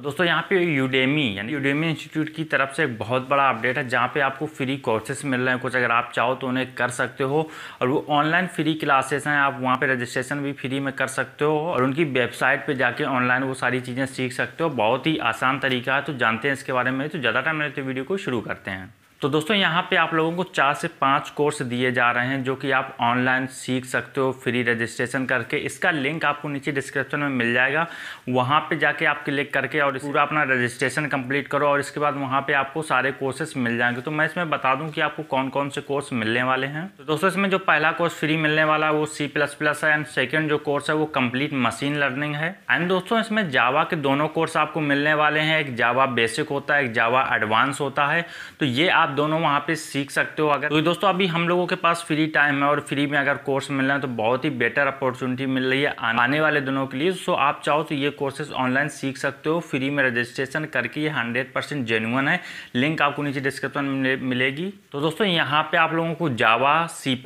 दोस्तों यहाँ पे यूडेमी यानी यूडेमी इंस्टीट्यूट की तरफ से एक बहुत बड़ा अपडेट है जहाँ पे आपको फ्री कोर्सेज मिल रहे हैं कुछ। अगर आप चाहो तो उन्हें कर सकते हो और वो ऑनलाइन फ्री क्लासेस हैं। आप वहाँ पे रजिस्ट्रेशन भी फ्री में कर सकते हो और उनकी वेबसाइट पे जाके ऑनलाइन वो सारी चीज़ें सीख सकते हो। बहुत ही आसान तरीका है, तो जानते हैं इसके बारे में। तो ज़्यादा टाइम लेते वीडियो को शुरू करते हैं। तो दोस्तों यहाँ पे आप लोगों को 4 से 5 कोर्स दिए जा रहे हैं जो कि आप ऑनलाइन सीख सकते हो फ्री रजिस्ट्रेशन करके। इसका लिंक आपको नीचे डिस्क्रिप्शन में मिल जाएगा, वहाँ पे जाके आप क्लिक करके और पूरा अपना रजिस्ट्रेशन कंप्लीट करो और इसके बाद वहाँ पे आपको सारे कोर्सेस मिल जाएंगे। तो मैं इसमें बता दूँ कि आपको कौन कौन से कोर्स मिलने वाले हैं। तो दोस्तों इसमें जो पहला कोर्स फ्री मिलने वाला है वो C++ है एंड सेकेंड जो कोर्स है वो कंप्लीट मशीन लर्निंग है। एंड दोस्तों इसमें जावा के दोनों कोर्स आपको मिलने वाले हैं। एक जावा बेसिक होता है, एक जावा एडवांस होता है। तो ये आप दोनों वहाँ पे सीख सकते हो। अगर तो दोस्तों अभी हम लोगों के पास फ्री टाइम है और फ्री में अगर कोर्स मिल रहा है तो बहुत ही बेटर अपॉर्चुनिटी मिल रही है आने वाले दिनों के लिए। सो आप चाहो तो ये कोर्सेज ऑनलाइन सीख सकते हो फ्री में रजिस्ट्रेशन करके। ये 100% जेन्युइन है। लिंक आपको नीचे डिस्क्रिप्शन में मिलेगी। तो दोस्तों यहाँ पे आप लोगों को Java, C++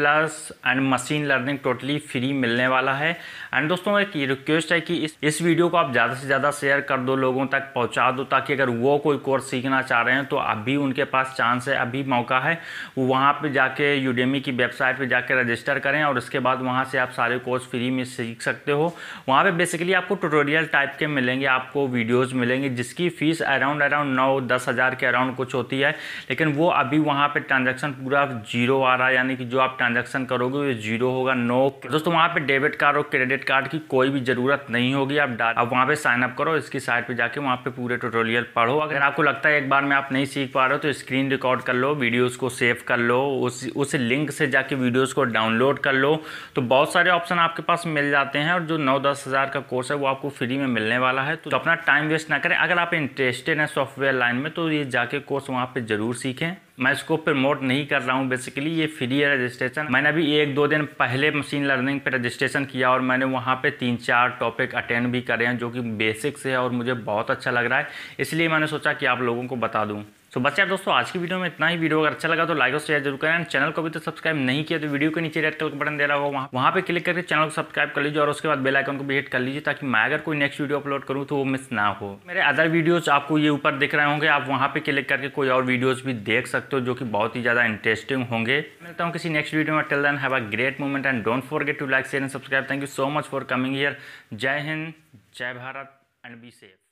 and machine learning totally free मिलने वाला है। एंड दोस्तों एक रिक्वेस्ट है कि इस वीडियो को आप ज़्यादा से ज़्यादा शेयर कर दो, लोगों तक पहुँचा दो, ताकि अगर वो कोई कोर्स सीखना चाह रहे हैं तो अभी उनके पास चांस है, अभी मौका है। वो वहाँ पे जाके यूडेमी की वेबसाइट पे जाके रजिस्टर करें और उसके बाद वहाँ से आप सारे कोर्स फ्री में सीख सकते हो। वहाँ पे बेसिकली आपको ट्यूटोरियल टाइप के मिलेंगे, आपको वीडियोस मिलेंगे जिसकी फ़ीस अराउंड 9-10 हज़ार के अराउंड कुछ होती है। लेकिन वो अभी वहाँ पे ट्रांजैक्शन पूरा जीरो आ रहा है, यानी कि जो आप ट्रांजैक्शन करोगे वो जीरो होगा। दोस्तों वहाँ पे डेबिट कार्ड और क्रेडिट कार्ड की कोई भी ज़रूरत नहीं होगी। आप वहाँ पे साइन अप करो, इसकी साइट पर जाके वहाँ पे पूरे ट्यूटोरियल पढ़ो। अगर आपको लगता है एक बार में आप नहीं सीख पा रहे हो तो स्क्रीन रिकॉर्ड कर लो, वीडियोस को सेव कर लो, उस लिंक से जाके वीडियोस को डाउनलोड कर लो। तो बहुत सारे ऑप्शन आपके पास मिल जाते हैं और जो 9-10 हज़ार का कोर्स है वो आपको फ्री में मिलने वाला है। तो अपना टाइम वेस्ट ना करें। अगर आप इंटरेस्टेड हैं सॉफ्टवेयर लाइन में तो ये जाके कोर्स वहाँ पे ज़रूर सीखें। मैं इसको प्रमोट नहीं कर रहा हूँ, बेसिकली ये फ्री है रजिस्ट्रेशन। मैंने अभी 1-2 दिन पहले मशीन लर्निंग पे रजिस्ट्रेशन किया और मैंने वहाँ पे 3-4 टॉपिक अटेंड भी करे हैं जो कि बेसिक से है और मुझे बहुत अच्छा लग रहा है। इसलिए मैंने सोचा कि आप लोगों को बता दूँ। तो बस यार दोस्तों आज की वीडियो में इतना ही। वीडियो अगर अच्छा लगा तो लाइक और शेयर जरूर करें। चैनल को भी तो सब्सक्राइब नहीं किया तो वीडियो के नीचे रेड कलर का बटन दे रहा होगा, वहाँ पे क्लिक करके चैनल को सब्सक्राइब कर लीजिए और उसके बाद बेल आइकन को भी हिट कर लीजिए ताकि मैं अगर कोई नेक्स्ट वीडियो अपलोड करूँ तो वो मिस ना हो। मेरे अदर वीडियोज आपको ये ऊपर दिख रहे होंगे, आप वहाँ पे क्लिक करके कोई और वीडियोज भी देख सकते हो जो कि बहुत ही ज़्यादा इंटरेस्टिंग होंगे। मिलता हूँ किसी नेक्स्ट वीडियो में। Till then have a great moment and don't forget to like, share and subscribe. Thank you so much for coming here. जय हिंद, जय भारत एंड बी सेफ।